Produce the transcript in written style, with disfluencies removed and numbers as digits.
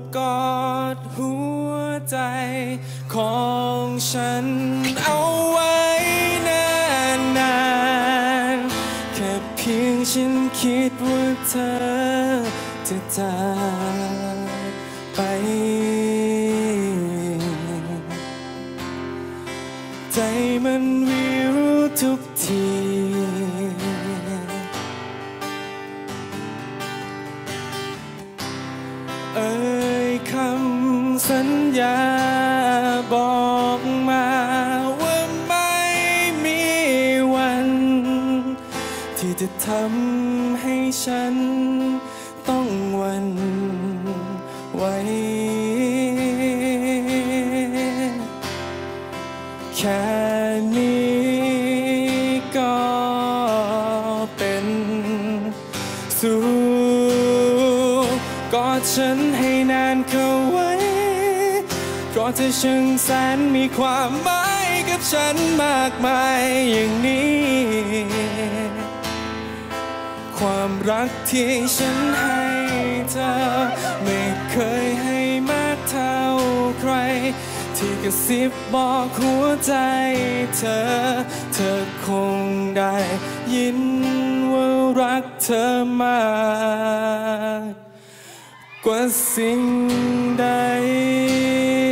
กอดหัวใจของฉันเอาไว้นานๆแค่เพียงฉันคิดว่าเธอจะจากไปใจมันวิวทุกทีเอ่ยคำสัญญาบอกมาว่าไม่มีวันที่จะทำให้ฉันต้องหวั่นไหวแค่นี้ก็เป็นสุขกอดฉันให้นานเข้าไว้เพราะเธอช่างแสนมีความหมายกับฉันมากมายอย่างนี้ความรักที่ฉันให้เธอไม่เคยให้มากเท่าใครที่กระซิบบอกหัวใจเธอคงได้ยินว่ารักเธอมากกว่าสิ่งใด